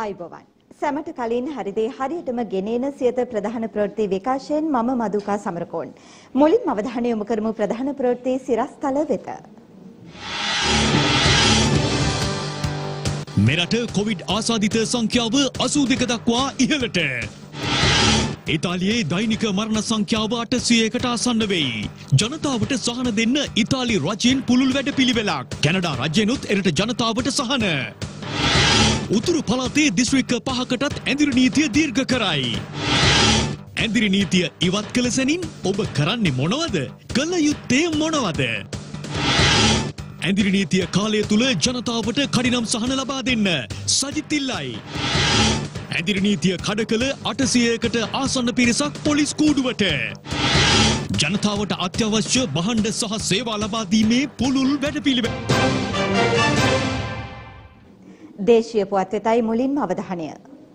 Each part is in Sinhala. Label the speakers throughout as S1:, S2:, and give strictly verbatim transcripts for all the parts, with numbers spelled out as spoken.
S1: ආයුබෝවන්. සැමට කලින් හරිදේ හරියටම ගෙනෙන සියත ප්‍රධාන ප්‍රවෘත්ති විකාශයෙන් මම මදුකා සමරකෝන්. මුලින්ම අවධානය යොමු කරමු ප්‍රධාන ප්‍රවෘත්ති සිරස්තල වෙත.
S2: මෙරට කොවිඩ් ආසාදිත සංඛ්‍යාව අසූ දෙක දක්වා ඉහළට. ඉතාලියේ දෛනික මරණ සංඛ්‍යාව අටසියයකට ආසන්න වෙයි. ජනතාවට සහන දෙන්න ඉතාලි රජයෙන් පුළුල් වැඩපිළිවෙලක්. කැනඩා රජයෙනුත් එරට ජනතාවට සහන. උතුරු පළාතේ දිස්ත්‍රික්ක පහකටත් ඇඳිරි නීතිය දීර්ඝ කරයි. ඇඳිරි නීතිය ඉවත් කළ සැනින් ඔබ කරන්නේ මොනවද? කළ යුත්තේ මොනවද? ඇඳිරි නීතිය කාලය තුල ජනතාවට කඩිනම් සහන ලබා දෙන්න සජිත් ඉල්ලයි. ඇඳිරි නීතිය කඩ කළ අටසියයකට ආසන්න පිරිසක් පොලිස් කූඩුවට. ජනතාවට අත්‍යවශ්‍ය භාණ්ඩ සහ සේවා ලබා දීමේ පුළුල් වැඩපිළිවෙල.
S1: දේශීය පුවත් වෙතයි මුලින්ම අවධානය.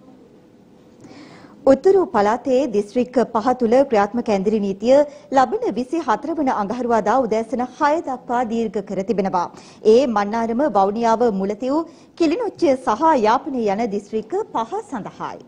S1: උතුරු පළාතේ දිස්ත්‍රික්ක පහ තුල ක්‍රියාත්මක ඇඳිරි නීතිය ලබන විසි හතර වන අඟහරුවාදා උදෑසන හය දක්වා දීර්ඝ කර තිබෙනවා. ඒ මන්නාරම වවුනියාව මුලතිව් කිලිනොච්චිය සහ යාපනය යන දිස්ත්‍රික්ක පහ සඳහායි.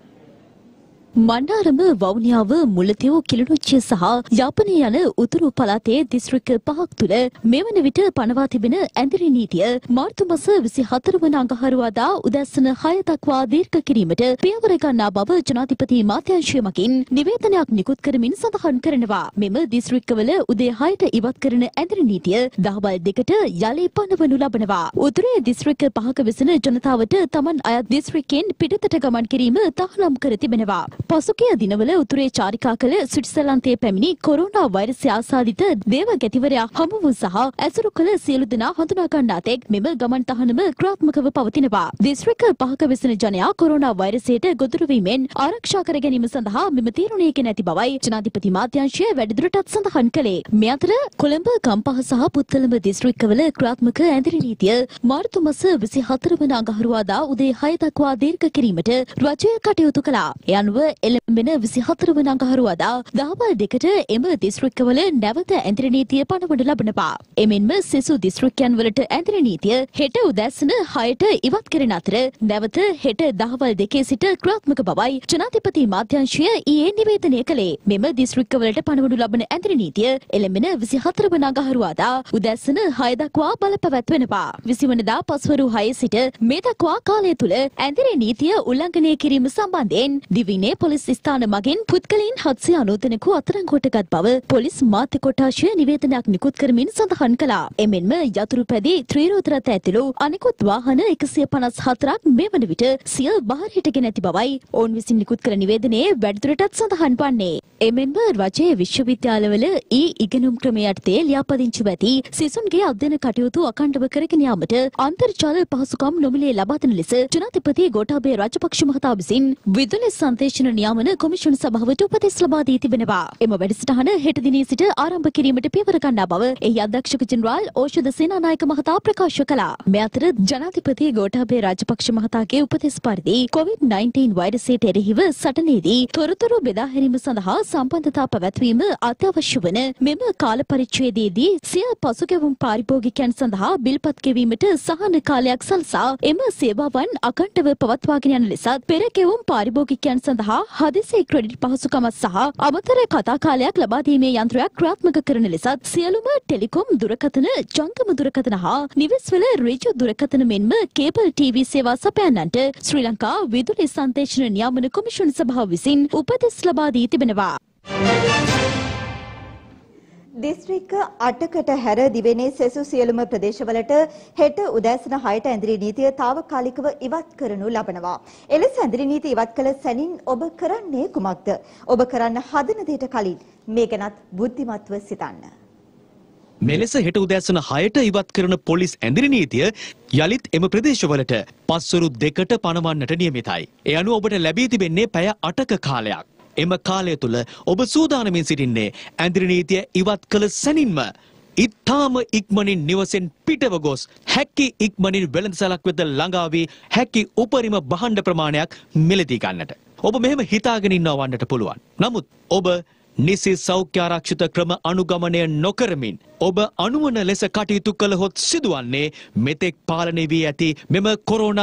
S3: මන්නාරම වවුනියාව මුලතිව් කිලිනොච්චිය සහ යාපනය යන උතුරු පළාතේ දිස්ත්‍රික්ක පහක් තුල මෙවන විට පනවා තිබෙන ඇඳිරි නීතිය මාර්තු මාස විසි හතර වන අඟහරුවාදා උදැසන හය දක්වා දීර්ඝ කිරීමට පියවර ගන්නා බව ජනාධිපති මාත්‍යාංශය මගින් නිවේදනයක් නිකුත් කරමින් සඳහන් කරනවා. මෙම දිස්ත්‍රික්කවල උදේ හයට ඉවත් කරන ඇඳිරි නීතිය දහවල් දෙකට යලි පනවනු ලබනවා. උතුරේ දිස්ත්‍රික්ක පහක වෙසෙන ජනතාවට තමන් අයත් දිස්ත්‍රික්කෙන් පිටතට ගමන් කිරීම තහනම් කර තිබෙනවා. පසුගිය දිනවල උතුරේ චාරිකා කළ ස්විට්සර්ලන්තයේ පැමිණි කොරෝනා වෛරසය ආසාදිත දේව ගැතිවරයා හමු වූ සහ ඇසුරු කළ සියලු දෙනා හඳුනා ගන්නා තෙක් මෙම ගමන් තහනම ක්‍රියාත්මකව පවතිනවා. දිස්ත්‍රික්ක පහක වෙසෙන ජනයා කොරෝනා වෛරසයට ගොදුරු වීමෙන් ආරක්ෂා කර ගැනීම සඳහා මෙම තීරණය ගෙන ඇති බවයි ජනාධිපති මාත්‍යාංශය වැඩිදුරටත් සඳහන් කළේ. මේ අතර කොළඹ ගම්පහ සහ පුත්තලම දිස්ත්‍රික්කවල ක්‍රියාත්මක ඇඳිරි නීතිය මාර්තු මාස විසි හතර වන අඟහරුවාදා උදේ හය දක්වා දීර්ඝ කිරීමට රජය කටයුතු කළා. ඒ අනුව එළඹෙන විසි හතර වන අඟහරුවාදා දහවල් දෙකට එම දිස්ත්‍රික්කවල නැවත ඇඳිරි නීතිය පනවනු ලබනවා. එමෙන්ම සෙසු දිස්ත්‍රික්කයන් වලට ඇඳිරි නීතිය හෙට උදැසන හයට ඉවත් කරන අතර නැවත හෙට දහවල් දෙකේ සිට ක්‍රියාත්මක බවයි ජනාධිපති මාත්‍යාංශය ඊයේ නිවේදනය කළේ. මෙම දිස්ත්‍රික්කවලට පනවනු ලබන ඇඳිරි නීතිය එළඹෙන විසි හතර වන අඟහරුවාදා උදැසන හය දක්වා බලපැවැත්වෙනවා. විසි වනදා පස්වරු හය සිට මේ දක්වා කාලය තුල ඇඳිරි නීතිය උල්ලංඝනය කිරීම සම්බන්ධයෙන් දිවිනේ පොලිස් ස්ථාන මගින් පුද්ගලයන් හත්සිය අනූ දෙනෙකු අත්අඩංගුවට බව පොලිස් මාධ්‍ය කොට්ටාශය නිවේදනයක් නිකුත් කරමින් සඳහන් කළා. එමෙන්ම යතුරු පැදි ත්‍රිරෝද රථ ඇතුළු අනෙකුත් වාහන එකසිය පනස් හතරක් මේ වන විට සිය බහරයට ගෙන ඇති බවයි ඔවුන් විසින් නිකුත් කළ නිවේදනයේ වැඩිදුරටත් සඳහන් වන්නේ. එමෙන්ම රජයේ විශ්වවිද්‍යාලවල ඊ ඉගෙනුම් ක්‍රමය යටතේ ලියාපදිංචිව ඇති සිසුන්ගේ අධ්‍යයන කටයුතු අඛණ්ඩව කරගෙන යාමට අන්තර්ජාල පහසුකම් නොමිලේ ලබා දෙන ලෙස ජනාධිපති ගෝඨාභය රාජපක්ෂ මහතා විසින් විදුලි සංදේශන නියාමන කොමිෂන් සභාවට උපදෙස් ලබා දී තිබෙනවා. එම වැඩසටහන හෙට දිනේ සිට ආරම්භ කිරීමට පියවර ගන්නා බව එහි අධ්‍යක්ෂක ජෙනරාල් ඕෂධ සේනානායක මහතා ප්‍රකාශ කළා. මේ අතර ජනාධිපති ගෝඨාභය රාජපක්ෂ මහතාගේ උපදෙස් පරිදි කොවිඩ් නයින්ටීන් වෛරසයට එරෙහිව සටනේදී තොරතුරු බෙදා හැරීම සඳහා සම්බන්ධතා පැවැත්වීම අත්‍යවශ්‍ය වන මෙම කාල පරිච්ඡේදයේදී සිය පසුගැවුම් පාරිභෝගිකයන් සඳහා බිල්පත් ගෙවීමට සහන කාලයක් සලසා එම සේවාවන් අඛණ්ඩව පවත්වාගෙන යන ලෙසත් පෙර ගෙවුම් පාරිභෝගිකයන් සඳහා හදිසි ක්‍රෙඩිට් පහසුකමක් සහ අමතර කතා කාලයක් ලබා දීමේ යන්ත්‍රයක් ක්‍රියාත්මක කරන ලෙසත් සියලුම ටෙලිකොම් දුරකථන, ජංගම දුරකථන හා නිවෙස්වල ඍජු දුරකථන මෙන්ම කේබල් ටීවී සේවා සපයන්නන්ට ශ්‍රී ලංකා විදුලි සංදේශන නියාමන කොමිෂන් සභාව විසින් උපදෙස් ලබා දී තිබෙනවා.
S1: දිස්ත්‍රික්ක අටකට හැර දිවෙනේ සෙසු සියලුම ප්‍රදේශවලට හෙට උදෑසන හයට ඇඳිරි නීතිය తాවකාලිකව ඉවත් කරනු ලබනවා. එලෙස ඇඳිරි නීතිය ඉවත් කළ සැනින් ඔබ කරන්නේ කුමක්ද? ඔබ කරන්න හදන දෙයට කලින් මේ ගැනත් බුද්ධිමත්ව සිතන්න.
S2: මෙලෙස හෙට උදෑසන හයට ඉවත් කරන පොලිස් ඇඳිරි නීතිය යලිත් එම ප්‍රදේශවලට පස්වරු දෙකට පනවන්නට නියමිතයි. ඒ අනුව ඔබට ලැබී තිබෙන්නේ පැය අටක කාලයක්. එම කාලය තුල ඔබ සූදානමින් සිටින්නේ ඇඳිරි නීතිය ඉවත් කළ සැනින්ම ඉතාම ඉක්මනින් නිවසෙන් පිටව ගොස් හැකි ඉක්මනින් වෙළඳසැලක් වෙත ළඟා වී හැකි උපරිම භාණ්ඩ ප්‍රමාණයක් මිලදී ගන්නට. ඔබ මෙහෙම හිතාගෙන ඉන්නවා වන්නට පුළුවන්. නමුත් ඔබ නිසි සෞඛ්‍ය ආරක්ෂිත ක්‍රම අනුගමනය නොකරමින් ඔබ අනුවන ලෙස කටයුතු කළහොත් සිදුවන්නේ මෙතෙක් පාලනය වී ඇති මෙම කොරෝනා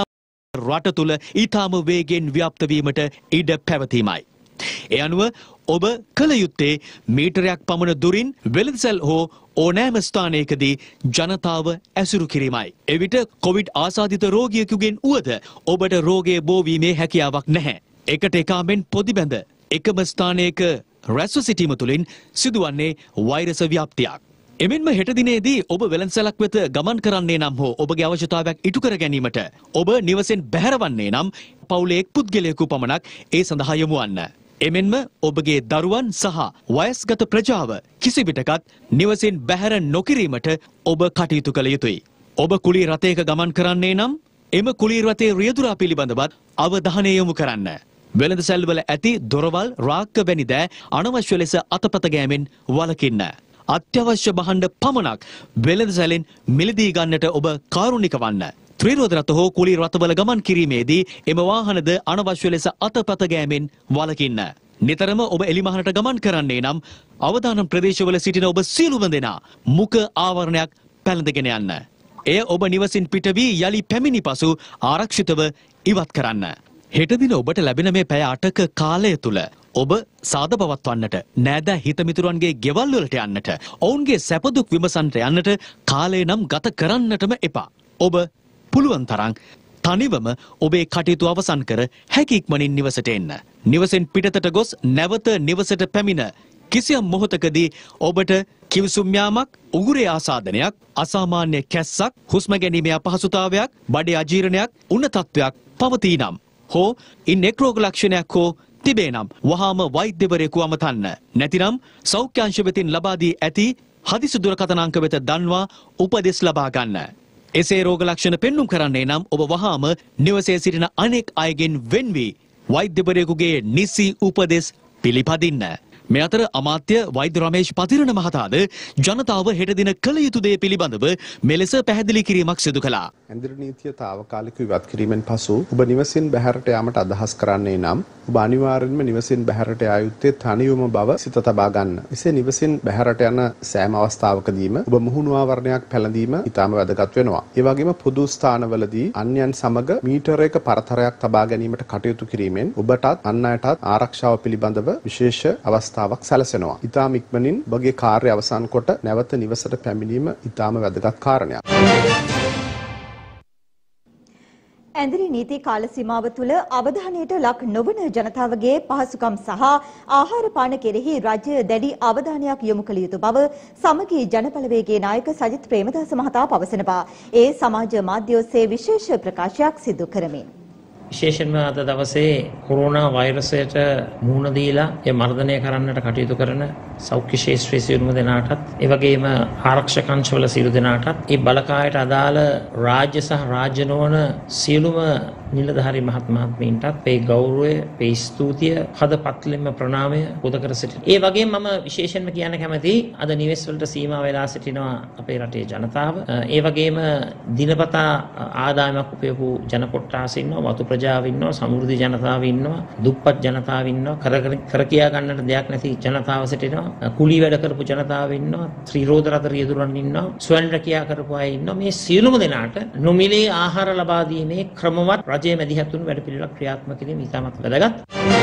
S2: රට තුළ ඊටාම වේගෙන් ව්‍යාප්ත වීමට ඉඩ පැවතීමයි. ඒ අනුව ඔබ කළ යුත්තේ මීටරයක් පමණ දුරින් වෙළඳසැල් හෝ ඕනෑම ස්ථානයකදී ජනතාව ඇසුරු කිරීමයි. එවිට කොවිඩ් ආසාදිත රෝගියෙකුගෙන් වුවද ඔබට රෝගය බෝවීමේ හැකියාවක් නැහැ. එකට එකාමෙන් පොදිබැඳ එකම ස්ථානයක රැස්ව සිටීම තුළින් සිදුවන්නේ වෛරස ව්‍යාප්තියක්. එමෙන්ම හෙට දිනේදී ඔබ වෙළඳසැලක් වෙත ගමන් කරන්නේ නම් හෝ ඔබගේ අවශ්‍යතාවයක් ඉටු කර ගැනීමට ඔබ නිවසෙන් බැහැරවන්නේ නම් පවුලේ එක් පුද්ගලයෙකු පමණක් ඒ සඳහා යොමු වන්න. එමෙන්ම ඔබගේ දරුවන් සහ වයස්ගත ප්‍රජාව කිසිවිටකත් නිවසින් බැහැර නොකිරීමට ඔබ කටයුතු කළ යුතුයි. ඔබ කුලී රථයක ගමන් කරන්නේ නම් එම කුලී රථයේ රියදුරා පිළිබඳවත් අවධානය යොමු කරන්න. වෙළඳසැල්වල ඇති දොරවල් රාක්ක වැනි දෑ අනවශ්‍ය ලෙස අතපත ගෑමෙන් වළකින්න. අත්‍යවශ්‍ය භාණ්ඩ පමණක් වෙළඳසැලෙන් මිලදී ගන්නට ඔබ කාරුණික වන්න. ත්‍රිරෝද රථ හෝ කුලී රථවල ගමන් කිරීමේදී එම වාහනද අනවශ්‍ය ලෙස අතපත ගෑමෙන් වළකින්න. නිතරම ඔබ එලිමහනට ගමන් කරන්නේ නම් අවදානම් ප්‍රදේශවල සිටින ඔබ සියලුම දෙනා මුඛ ආවරණයක් පැළඳගෙන යන්න. එය ඔබ නිවසින් පිට වී යලි පැමිණි පසු ආරක්ෂිතව ඉවත් කරන්න. හෙට දින ඔබට ලැබෙන මේ පැය අටක කාලය තුල ඔබ සාද පවත්වන්නට නෑදෑ හිතමිතුරන්ගේ ගෙවල් වලට යන්නට ඔවුන්ගේ සැපදුක් විමසන්නට යන්නට කාලය නම් ගත කරන්නටම එපා. ඔබ පුළුවන් තරම් තනිවම ඔබේ කටයුතු අවසන් කර හැකි ඉක්මනින් නිවසට එන්න. නිවසෙන් පිටතට ගොස් නැවත නිවසට පැමිණ කිසියම් මොහොතකදී ඔබට කිවිසුම් යාමක්, උගුරේ ආසාදනයක්, අසාමාන්‍ය කැස්සක්, හුස්ම ගැනීමේ අපහසුතාවයක්, බඩේ අජීර්ණයක්, උණ තත්වයක් පවතී නම් හෝ ඉන් එක් රෝග ලක්ෂණයක් හෝ තිබේ නම් වහාම වෛද්‍යවරයෙකු අමතන්න. නැතිනම් සෞඛ්‍ය අංශ වෙතින් ලබා දී ඇති හදිසි දුරකථන අංක වෙත දන්වා උපදෙස් ලබා ගන්න. එසේ රෝග ලක්ෂණ පෙන්눔 කරන්නේ නම් ඔබ වහාම නිවසේ සිටින අනෙක් අයගෙන් වෙන් වී වෛද්‍යවරයෙකුගේ නිසි උපදෙස් පිළිපදින්න. මේ අතර අමාත්‍ය වෛද්‍ය රමේෂ් පතිරණ මහතාද ජනතාව හෙට දින කළ යුතු දේ පිළිබඳව මෙලෙස පැහැදිලි කිරීමක් සිදු කළා.
S4: ඇඳිරි නීතිය తాවකාලිකව ඉවත් කිරීමෙන් පසු ඔබ නිවසින් බැහැරට යාමට අදහස් කරන්නේ නම් ඔබ අනිවාර්යෙන්ම නිවසින් බැහැරට යා යුත්තේ තනියම බව සිත තබා ගන්න. එසේ නිවසින් බැහැරට යන සෑම අවස්ථාවකදීම ඔබ මුහුණු ආවරණයක් පැළඳීම ඉතාම වැදගත් වෙනවා. ඒ වගේම පොදු ස්ථානවලදී අන්‍යයන් සමග මීටරයක පරතරයක් තබා ගැනීමට කටයුතු කිරීමෙන් ඔබටත් අන් අයටත් ආරක්ෂාව පිළිබඳව විශේෂ අවස්ථාවක් සැලසෙනවා. ඉතාම ඉක්මනින් ඔබගේ කාර්ය අවසන් කොට නැවත නිවසට පැමිණීම ඉතාම වැදගත් කාරණයක්.
S1: ඇඳිරි නීති කාල සීමාව තුළ අවධානයට ලක් නොවන ජනතාවගේ පහසුකම් සහ ආහාර පාන කෙරෙහි රජය දැඩි අවධානයක් යොමු කළ යුතු බව සමගී ජනබලවේගයේ නායක සජිත් ප්‍රේමදාස මහතා පවසනවා. ඒ සමාජ මාධ්‍ය ඔස්සේ විශේෂ ප්‍රකාශයක් සිදු කරමින්
S5: විශේෂයෙන්ම අද දවසේ කොරෝනා වෛරසයට මුහුණ දීලා ඒ මර්ධනය කරන්නට කටයුතු කරන සෞඛ්‍ය ශාස්ත්‍රයේ සියලුම දෙනාටත් ඒ වගේම ආරක්ෂක අංශවල සියලු දෙනාටත් ඒ බලකායට අදාළ රාජ්‍ය සහ රාජ්‍ය නොවන සියලුම නිලධාරී මහත් මහත්මීන්ටත් මේ ගෞරවය, මේ ස්තුතිය, හදපත්ලෙම ප්‍රණාමය පුද කර සිටිනවා. ඒ වගේම මම විශේෂයෙන්ම කියන්න කැමතියි අද නිවෙස් වලට සීමා වෙලා සිටිනවා අපේ රටේ ජනතාව. ඒ වගේම දිනපතා ආදායමක් උපයපු ජන කොට්ටාස ඉන්නවා, වතු ප්‍රජාව ඉන්නවා, සමෘද්ධි ජනතාව ඉන්නවා, දුප්පත් ජනතාව ඉන්නවා, කර කර කියා ගන්නට දෙයක් නැති ජනතාව සිටිනවා, කුලී වැඩ කරපු ජනතාව ඉන්නවා, ත්‍රිරෝද රථ රියදුරන් ඉන්නවා, ස්වයං රැකියා කරපු අය ඉන්නවා. මේ සියලුම දෙනාට නොමිලේ ආහාර ලබා දීමේ ක්‍රමවත් රජයේ මැදිහත් වුණු වැඩ පිළිවෙලක් ක්‍රියාත්මක කිරීම ඉතාමත් වැදගත්.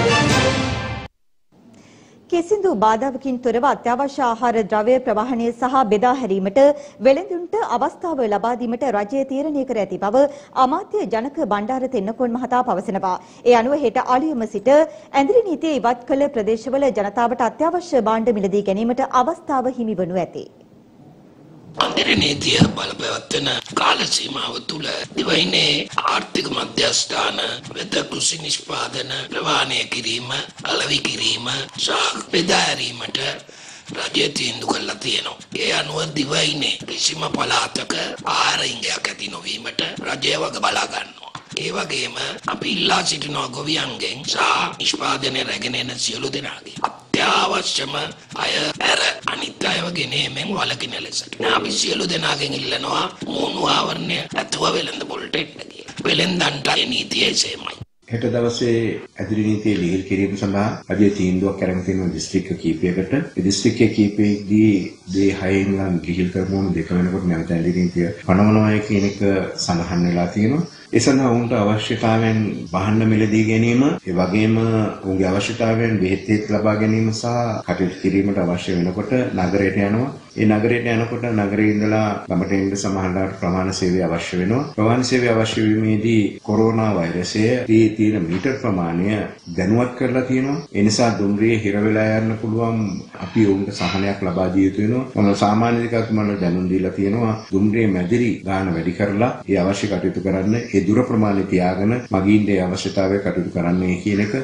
S1: කිසිදු බාධාවකින් තොරව අත්‍යවශ්‍ය ආහාර ද්‍රව්‍ය ප්‍රවාහනය සහ බෙදා හැරීමට වෙළඳුන්ට අවස්ථාව ලබා දීමට රජය තීරණය කර ඇති බව අමාත්‍ය ජනක බණ්ඩාර තෙන්නකෝන් මහතා පවසනවා. ඒ අනුව හෙට අලුයම සිට ඇඳිරි නීතිය ඉවත් කළ ප්‍රදේශවල ජනතාවට අත්‍යවශ්‍ය භාණ්ඩ මිලදී ගැනීමට අවස්ථාව හිමි වනු ඇත.
S6: ඇඳිරි නීතිය බලපෑවත්වන කාල සීමාව තුළ දිවයිනේ ආර්ථික මධ්‍යස්ථාන වෙත කෘෂි නිෂ්පාදන ප්‍රවාහනය කිරීම, අලෙවි කිරීම සහ බෙදා හැරීමට රජය තීන්දුව කළා තියෙනවා. ඒ අනුව දිවයිනේ කිසිම පළාතක ආහාර ඉංගයක් ඇති නොවීමට රජය වග බලා ගන්නවා. ඒ වගේම අපි ඉල්ලා සිටිනවා ගොවියන්ගෙන් සහ නිෂ්පාදනය රැගෙන එන සියලු දෙනාගේ අත්‍යවශ්‍යම අය ඇර අනිත් අයව ගෙනීමෙන් වළකින ලෙසට අපි සියලු දෙනාගෙන් ඉල්ලනවා මුහුණු ආවරණය ඇතුව වෙළඳ පොළට එන්න කියලා. වෙළඳන්ට ඒ නීතිය එසේමයි.
S7: හෙට දවසේ ඇඳිරි නීතිය ලිහිල් කිරීම සඳහා රජයේ තීන්දුවක් අරන් තියෙනවා දිස්ත්‍රික්ක කීපයකට. ඒ දිස්ත්‍රික්කයේ කීපයේදී දේ හයෙන් නම් ලිහිල් කරමුණු දෙක වෙනකොට නැවත ඇඳිරි නීතිය පනවනවා කියන එක සඳහන් වෙලා තියෙනවා. ඒ සඳහා ඔවුන්ට අවශ්‍යතාවයන් වහන්න මිලදී ගැනීම, ඒ වගේම ඔවුන්ගේ අවශ්‍යතාවයන් බෙහෙත් ලබා ගැනීම සහ කටයුතු කිරීමට අවශ්‍ය වෙනකොට නගරයට යනවා. ඒ නගරයට යනකොට නගරේ ඉඳලා ගමට එන්න සමහරවිට ප්‍රමාණ සේවය අවශ්‍ය වෙනවා. ප්‍රමාණ සේවය අවශ්‍ය වීමේදී කොරෝනා වෛරසයේ තියෙන මීටර් ප්‍රමාණය දැනුවත් කරලා තියෙනවා. ඒ නිසා දුම්රියේ හිර වෙලා යන්න පුළුවන් අපි ඔවුන්ට සහනයක් ලබා දිය යුතු වෙනවා. මොන සාමාන්‍ය දෙකක් මම දැනුම් දීලා තියෙනවා. දුම්රියේ මැදිරි ගාන වැඩි කරලා ඒ අවශ්‍ය කටයුතු කරන්න, ඒ දුර ප්‍රමාණය තියාගෙන මගින්ගේ අවශ්‍යතාවය කටයුතු කරන්නේ කියන එක.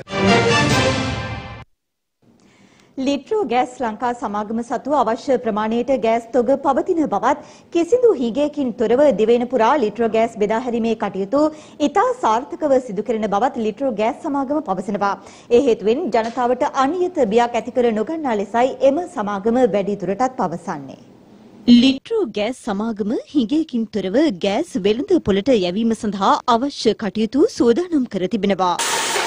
S1: ලිට්‍රෝ ගෑස් ලංකා සමාගම සතුව අවශ්‍ය ප්‍රමාණයට ගෑස් තොග පවතින බවත් කිසිදු හිගයකින් තොරව දිවයින පුරා ලිට්‍රෝ ගෑස් බෙදා හැරීමේ කටයුතු ඉතා සාර්ථකව සිදු කරන බවත් ලිට්‍රෝ ගෑස් සමාගම පවසනවා. ඒ හේතුවෙන් ජනතාවට අනියත බියක් ඇති කර නොගන්නා ලෙසයි එම සමාගම වැඩිදුරටත් පවසන්නේ. ලිට්‍රෝ ගෑස් සමාගම හිගයකින් තොරව ගෑස් වෙළඳ පොළට යැවීම සඳහා අවශ්‍ය කටයුතු සූදානම් කර තිබෙනවා.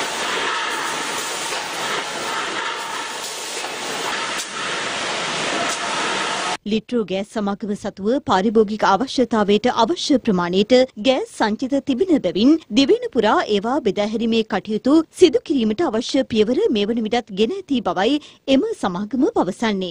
S1: ලිට්‍රෝ ගෑස් සමාගම සතුව පාරිභෝගික අවශ්‍යතාවයට අවශ්‍ය ප්‍රමාණයට ගෑස් සංචිත තිබෙන බැවින් දිවයින පුරා ඒවා බෙදා හැරීමේ කටයුතු සිදු කිරීමට අවශ්‍ය පියවර මේ වන විටත් ගෙන ඇති බවයි එම සමාගම පවසන්නේ.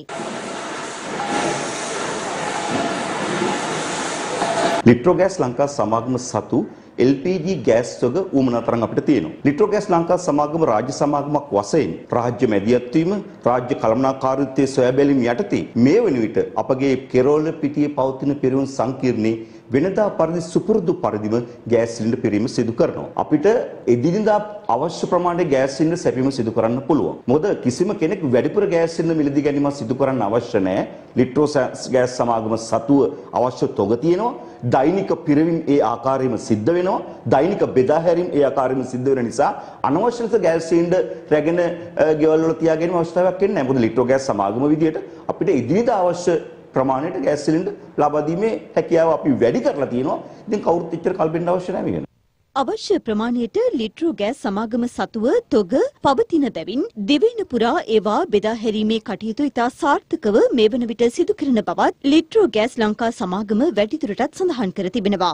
S8: ලිට්‍රෝ ගෑස් ලංකා සමාගම සතු එල් පී ජී ගෑස් තොග උමනා තරම් අපිට තියෙනවා. ලිට්‍රෝ ගෑස් ලංකා සමාගම රාජ්‍ය සමාගමක් වශයෙන් රාජ්‍ය මැදිහත් වීම, රාජ්‍ය කළමනාකාරීත්වයේ සොයා බැලීම යටතේ මේ වන විට අපගේ කෙරෝල පිටියේ පවතින පෙරවුම් සංකීර්ණයේ වෙනදා පරිදි සුපුරුදු පරිදිම ගෑස් සිලින්ඩර් පිරීම සිදු කරනවා. අපිට එදිනෙදා අවශ්‍ය ප්‍රමාණයට ගෑස් සිලින්ඩර් සැපීම සිදු කරන්න පුළුවන්. මොකද කිසිම කෙනෙක් වැඩිපුර ගෑස් සිලින්ඩර් මිලදී ගැනීම සිදු කරන්න අවශ්‍ය නැහැ. ලිට්‍රෝ ගෑස් සමාගම සතුව අවශ්‍ය තොග තියෙනවා. දෛනික පිරවීම ඒ ආකාරයෙන්ම සිද්ධ වෙනවා. දෛනික බෙදා හැරීම ඒ ආකාරයෙන්ම සිද්ධ වෙන නිසා අනවශ්‍ය ලෙස ගෑස් සිලින්ඩර් රැගෙන ගෙවල් වල තියාගැනීම අවශ්‍යතාවයක් වෙන්නේ නැහැ. මොකද ලිට්‍රෝ ගෑස් සමාගම විදියට අපිට එදිනෙදා අවශ්‍ය ප්‍රමාණයට ගෑස් සිලින්ඩර් ලබා දීමේ හැකියාව අපි වැඩි කරලා තියෙනවා. ඉතින් කවුරුත් එච්චර කල්පෙන්න අවශ්‍ය නැහැ මේක.
S1: අවශ්‍ය ප්‍රමාණයට ලිට්‍රෝ ගෑස් සමාගම සතුව තොග පවතින බැවින් දිවයින පුරා ඒවා බෙදා හැරීමේ කටයුතු ඉතා සාර්ථකව මේ වන විට සිදු කරන බවත් ලිට්‍රෝ ගෑස් ලංකා සමාගම වැඩිදුරටත් සඳහන් කර තිබෙනවා.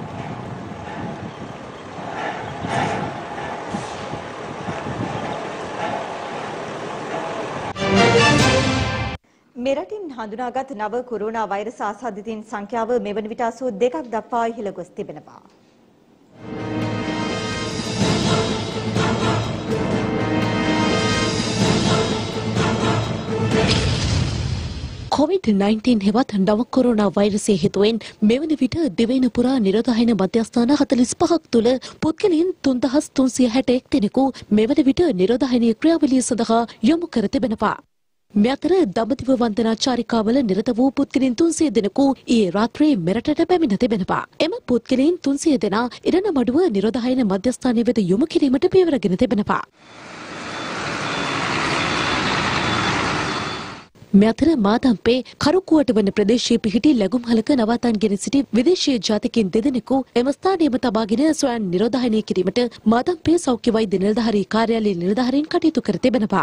S1: මෙරටින් හඳුනාගත් නව කොරෝනා වෛරස් ආසාදිතයින් සංඛ්‍යාව මෙවන විට අසූ දෙකක් දක්වා ඉහළ ගොස් තිබෙනවා.
S3: කොවිඩ් නයින්ටීන් හෙවත් නව කොරෝනා වෛරසය හේතුවෙන් මෙවන විට දිවයින පුරා නිරෝධායන මධ්‍යස්ථාන හතළිස් පහක් තුළ පුද්ගලයන් තුන්දහස් තුන්සිය හැට එක් දෙනෙකු මෙවන විට නිරෝධායනීය ක්‍රියාවලිය සඳහා යොමු කර තිබෙනවා. මේ අතර දඹදිව වන්දනා චාරිකාවල නිරත වූ පුද්ගලයන් තුන්සිය දෙනෙකු ඊයේ රාත්‍රියේ මෙරටට පැමිණ තිබෙනවා. එම පුද්ගලයන් තුන්සිය දෙනා ඉරණමඩුව නිරෝධායන මධ්‍යස්ථානය වෙත යොමු කිරීමට පියවරගෙන තිබෙනවා. මේ අතර මාතම්පේ කරුකුවට වන ප්‍රදේශයේ පිහිටි ලැබුම්හලක නවාතන්ගෙන සිටි විදේශීය ජාතිකයින් දෙදෙනෙකු එම ස්ථානයේම තබාගෙන ස්වයං නිරෝධායනය කිරීමට මාතම්පේ සෞඛ්‍ය වෛද්‍ය නිලධාරී කාර්යාලයේ නිලධාරීන් කටයුතු කර තිබෙනවා.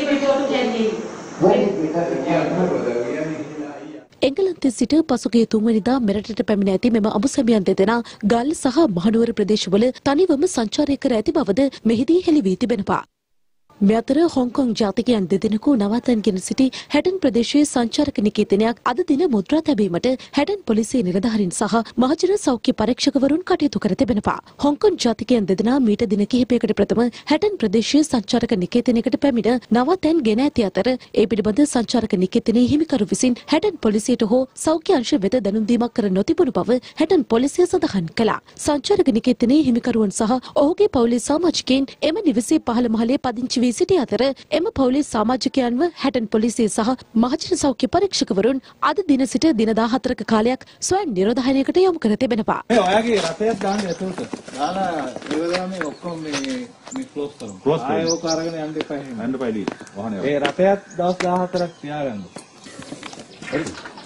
S3: එංගලන්තයේ සිට පසුගිය තුන්වැනිදා මෙරටට පැමිණ ඇති මෙම අමුසැමියන් දෙදෙනා ගල් සහ මහනුවර ප්‍රදේශවල තනිවම සංචාරය කර ඇති බවද මෙහිදී හෙළි වී තිබෙනවා. මේ අතර හොංකොං ජාතිකයන් දෙදෙනෙකු නවාතැන්ගෙන සිටි හැඩන් ප්‍රදේශයේ සංචාරක නිකේතනයක් අද දින මුද්‍රා තැබීමට හැඩන් පොලිසිය නිලධාරීන් සහ මහජන සෞඛ්‍ය පරීක්ෂකවරුන් කටයුතු කර තිබෙනවා. හොංකොං ජාතිකයන් දෙදෙනා මීට දින කිහිපයකට ප්‍රථම හැඩන් ප්‍රදේශයේ සංචාරක නිකේතනයකට පැමිණ නවාතැන් ගෙන ඇති අතර ඒ පිළිබඳ සංචාරක නිකේතනයේ හිමිකරු විසින් හැඩන් පොලිසියට හෝ සෞඛ්‍ය අංශ වෙත දැනුම් දීමක් කර නොතිබුණු බව හැඩන් පොලිසිය සඳහන් කළා. සංචාරක නිකේතනයේ හිමිකරුවන් සහ ඔහුගේ පවුලේ සමාජිකයින් එම නිවසේ පහළ මහලේ පදිංචි සිටි අතර එම පවුලේ සමාජිකයන්ව හැටන් පොලිසිය සහ මහජන සෞඛ්‍ය පරීක්ෂකවරුන් අද දින සිට දින දාහතරක කාලයක් ස්වයං නිරෝධායනයකට යොමු කර තිබෙනවා.
S9: මේ ඔයාගේ රටයක් දාන්න එතකොට. දාලා ඉවදාම මේ ඔක්කොම මේ මේ ක්ලෝස් කරමු. ආයෙ ඕක අරගෙන යන්න එපා එහෙම. යන්න එපා ඉතින්. වහනේ. ඒ රටයක් දවස් දාහතරක් තියාගන්න.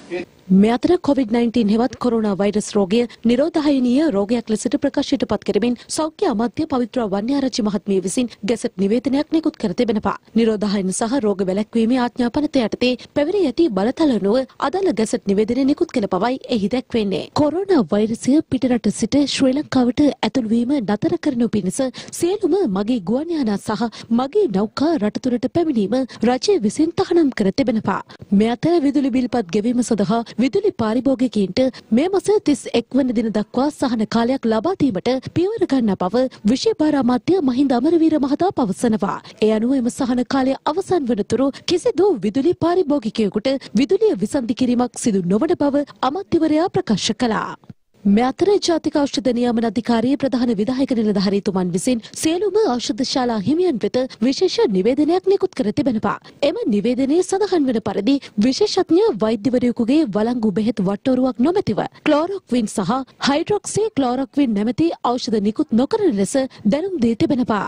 S10: මේ අතර කොවිඩ් නයින්ටීන් හෙවත් කොරෝනා වෛරස් රෝගය නිරෝධායනීය රෝගයක් ලෙසට ප්‍රකාශයට පත් කරමින් සෞඛ්‍ය අමාත්‍ය පවිත්‍ර වන්‍යාරච්චි මහත්මිය විසින් ගැසට් නිවේදනයක් නිකුත් කර තිබෙනවා. නිරෝධායන සහ රෝග වැළැක්වීමේ ආඥාපනත යටතේ පැවරී ඇති බලතල නොව අදාළ ගැසට් නිවේදනය නිකුත් කළ බවයි එහි දැක්වෙන්නේ. කොරෝනා වෛරසය පිටරට සිට ශ්‍රී ලංකාවට ඇතුළු වීම නතර කරනු පිණිස සියලුම මගේ ගුවන් යානා සහ මගේ නෞකා රට තුළට පැමිණීම රජය විසින් තහනම් කර තිබෙනවා. මේ අතර විදුලි බිල්පත් ගෙවීම සඳහා විදුලි පාරිභෝගිකයින්ට මේ මාස තිස් එක් වන දින දක්වා සහන කාලයක් ලබා දීමට පියවර ගන්නා බව විශේෂ භාර අමාත්‍ය මහින්ද අමරවීර මහතා පවසනවා. ඒ අනුව එම සහන කාලය අවසන් වනතුරු කිසිදු විදුලි පාරිභෝගිකයෙකුට විදුලිය විසන්ධි කිරීමක් සිදු නොවන බව අමාත්‍යවරයා ප්‍රකාශ කළා. මේ අතර ජාතික ඖෂධ නියාමන අධිකාරියේ ප්‍රධාන විධායක නිලධාරීතුමන් විසින් සියලුම ඖෂධ ශාලා හිමියන් වෙත විශේෂ නිවේදනයක් නිකුත් කර තිබෙනවා. එම නිවේදනයේ සඳහන් වන පරිදි විශේෂඥ වෛද්‍යවරයෙකුගේ වළංගු බෙහෙත් වට්ටෝරුවක් නොමැතිව ක්ලෝරොක්වින් සහ හයිඩ්‍රොක්සි ක්ලෝරොක්වින් නැමැති ඖෂධ නිකුත් නොකරන ලෙස දැනුම් දී තිබෙනවා.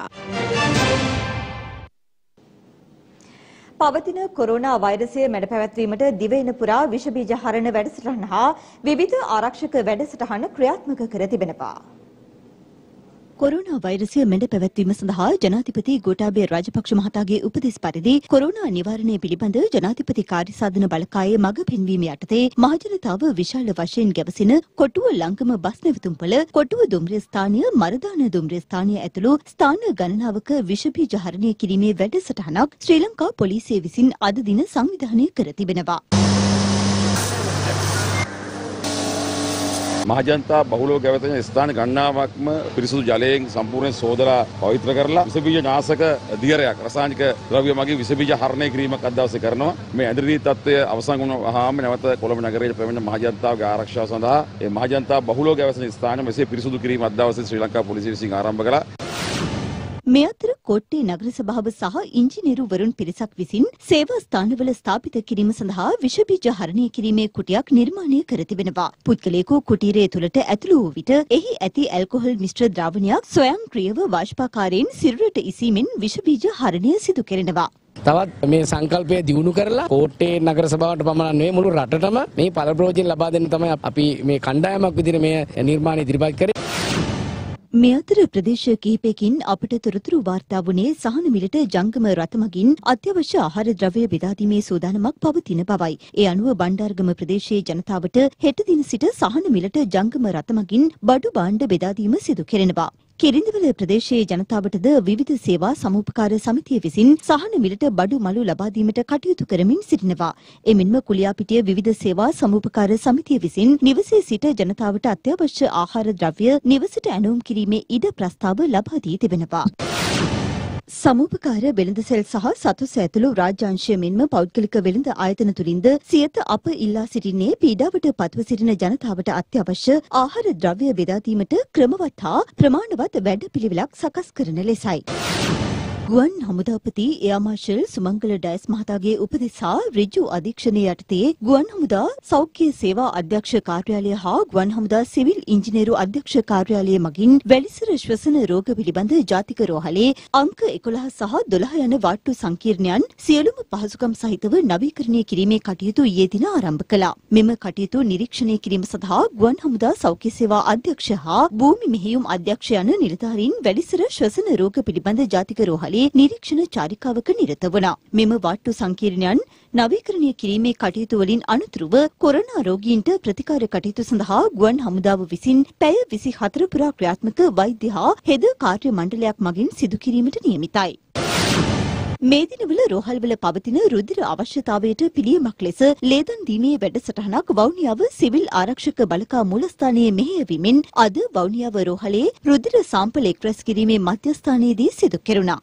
S1: පවතින කොරෝනා වෛරසය මැඩ පැවැත්වීමට දිවයින පුරා විෂ බීජ හරණ වැඩසටහන හා විවිධ ආරක්ෂක වැඩසටහන ක්‍රියාත්මක කර තිබෙනවා. කොරෝනා වෛරසය මැඩ පැවැත්වීම සඳහා ජනාධිපති ගෝඨාභය රාජපක්ෂ මහතාගේ උපදෙස් පරිදි කොරෝනා නිවාරණය පිළිබඳ ජනාධිපති කාර්යසාධන බලකායේ මඟ පෙන්වීම යටතේ මහජනතාව විශාල වශයෙන් ගැවසෙන කොටුව ලංකම බස් නැවතුම්පළ කොටුව දුම්රිය ස්ථානය මරදාන දුම්රිය ස්ථානය ඇතුළු ස්ථාන ගණනාවක විෂ බීජ හරණය කිරීමේ වැඩසටහනක් ශ්‍රී ලංකා පොලිසිය විසින් අද දින සංවිධානය කර තිබෙනවා.
S11: මහජනතා බහුලව ගැවතෙන ස්ථාන ගණනාවක්ම පිරිසුදු ජලයෙන් සම්පූර්ණ සෝදලා පවිත්‍ර කරලා විස බීජ නාශක දියරයක් රසායනික ද්‍රව්‍ය මගින් විස බීජ හරණය කිරීමක් අද දවසේ කරනවා. මේ ඇඳිරි තත්ත්වය අවසන් වුණාම නැවත කොළඹ නගරයේ පැමිණෙන මහජනතාවගේ ආරක්ෂාව සඳහා මේ මහජනතා බහුලව ගැවසෙන ස්ථාන මෙසේ පිරිසුදු කිරීම අද දවසේ ශ්‍රී ලංකා පොලිසිය විසින් ආරම්භ කළා.
S1: මේ අතර කොට්ටේ නගර සභාව සහ ඉංජිනේරු වරුන් පිරිසක් විසින් සේවා ස්ථානවල ස්ථාපිත කිරීම සඳහා විෂ බීජ හරණය කිරීමේ කුටියක් නිර්මාණය කර තිබෙනවා. පුද්ගලයෙකු කුටීරය තුළට ඇතුළු වූ විට එහි ඇති ඇල්කොහොල් මිශ්‍ර ද්‍රාවණයක් ස්වයංක්‍රීයව වාෂ්පාකාරයෙන් සිරුරට ඉසීමෙන් විෂ බීජ හරණය සිදු කෙරෙනවා.
S12: තවත් මේ සංකල්පය දියුණු කරලා කෝට්ටේ නගර සභාවට පමණක් නෙවෙයි මුළු රටටම මේ පළ ප්‍රයෝජන ලබා දෙන්න තමයි අපි මේ කණ්ඩායමක් විදිහට මේ නිර්මාණ ඉදිරිපත් කරේ.
S1: මේ අතර ප්‍රදේශ කිහිපයකින් අපට තොරතුරු වාර්තා වුණේ සහන මිලට ජංගම රථ මගින් අත්‍යවශ්‍ය ආහාර ද්‍රව්‍ය බෙදා දීමේ සූදානමක් පවතින බවයි. ඒ අනුව බණ්ඩාරගම ප්‍රදේශයේ ජනතාවට හෙට දින සිට සහන මිලට ජංගම රථ මගින් බඩු භාණ්ඩ බෙදා දීම සිදු කෙරෙනවා. කිරිඳිවල ප්‍රදේශයේ ජනතාවටද විවිධ සේවා සමූපකාර සමිතිය විසින් සහන මිලට බඩු මළු ලබා දීමට කටයුතු කරමින් සිටිනවා. එමෙන්ම කුලියාපිටිය විවිධ සේවා සමූපකාර සමිතිය විසින් නිවසේ සිට ජනතාවට අත්‍යවශ්‍ය ආහාර ද්‍රව්‍ය නිවසට ඇනවුම් කිරීමේ ඉඩ ප්‍රස්තාව ලබා දී තිබෙනවා. සමූපකාර වෙළඳසැල් සහ සතුස් ඇතුළු රාජ්‍යාංශය මෙන්ම පෞද්ගලික වෙළඳ ආයතන තුලින්ද සියත අප ඉල්ලා සිටින්නේ පීඩාවට පත්ව සිටින ජනතාවට අත්‍යවශ්‍ය ආහාර ද්‍රව්‍ය බෙදා දීමට ක්‍රමවත් හා ප්‍රමාණවත් වැඩපිළිවෙලක් සකස් කරන ලෙසයි. ගුවන් හමුදාපති එයා මාර්ෂල් සුමංගල ඩයස් මහතාගේ උපදෙස් හා ඍජු අධීක්ෂණය යටතේ ගුවන් හමුදා සෞඛ්‍ය සේවා අධ්‍යක්ෂ කාර්යාලය හා ගුවන් හමුදා සිවිල් ඉංජිනේරු අධ්‍යක්ෂ කාර්යාලය මගින් වැලිසර ශ්වසන රෝග පිළිබඳ ජාතික රෝහලේ අංක එකොළහ සහ දොළහ යන වාට්ටු සංකීර්ණයන් සියලුම පහසුකම් සහිතව නවීකරණය කිරීමේ කටයුතු ඊයේ දින ආරම්භ කළා. මෙම කටයුතු නිරීක්ෂණය කිරීම සඳහා ගුවන් හමුදා සෞඛ්‍ය සේවා අධ්‍යක්ෂ හා භූමි මෙහෙයුම් අධ්‍යක්ෂ යන නිලධාරීන් වැලිසර ශ්වසන රෝග පිළිබඳ ජාතික රෝහලේ නිරීක්ෂණ චාරිකාවක නිරත වුණා. මෙම වාට්ටු සංකීර්ණයන් නවීකරණය කිරීමේ කටයුතු වලින් අනතුරුව කොරෝනා රෝගීන්ට ප්‍රතිකාර කටයුතු සඳහා ගුවන් හමුදාව විසින් පැය විසිහතර පුරා ක්‍රියාත්මක වෛද්‍ය හා හෙද කාර්ය මණ්ඩලයක් මගින් සිදු කිරීමට නියමිතයි. මේ දිනවල රෝහල්වල පවතින රුධිර අවශ්‍යතාවයට පිළියමක් ලෙස ලේදන් දීමේ වැඩසටහනක් වවුනියාව සිවිල් ආරක්ෂක බලකා මූලස්ථානයේ මෙහෙයවීමෙන් අද වවුනියාව රෝහලේ රුධිර සාම්පල් එක්රැස් කිරීමේ මධ්‍යස්ථානයේදී සිදු කෙරුණා.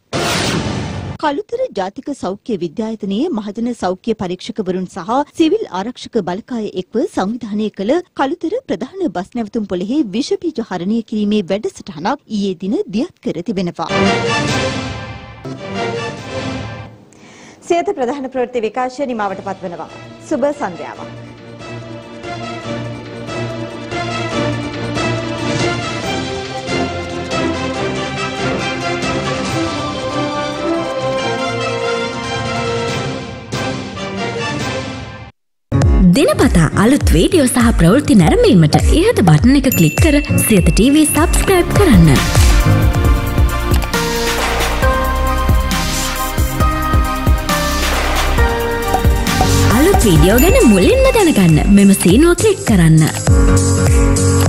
S1: කළුතර ජාතික සෞඛ්‍ය විද්‍යායතනයේ මහජන සෞඛ්‍ය පරීක්ෂකවරුන් සහ සිවිල් ආරක්ෂක බලකාය එක්ව සංවිධානය කළ කළුතර ප්‍රධාන බස් නැවතුම් පොළෙහි විෂ බීජ හරණය කිරීමේ වැඩසටහනක් ඊයේ දින දියත් කර තිබෙනවා. සියත ප්‍රධාන ප්‍රවෘත්ති විකාශය නිමවට පත්වනවා. සුබ සන්ධ්‍යාවක්.
S13: දිනපතා අලුත් වීඩියෝ සහ ප්‍රවෘත්ති නැරඹීමට ඉහත බටන් එක ක්ලික් කර සියත ටීවී සබ්ස්ක්‍රයිබ් කරන්න. අලුත් වීඩියෝ ගැන මුලින්ම දැනගන්න මෙම සීනුව ක්ලික් කරන්න.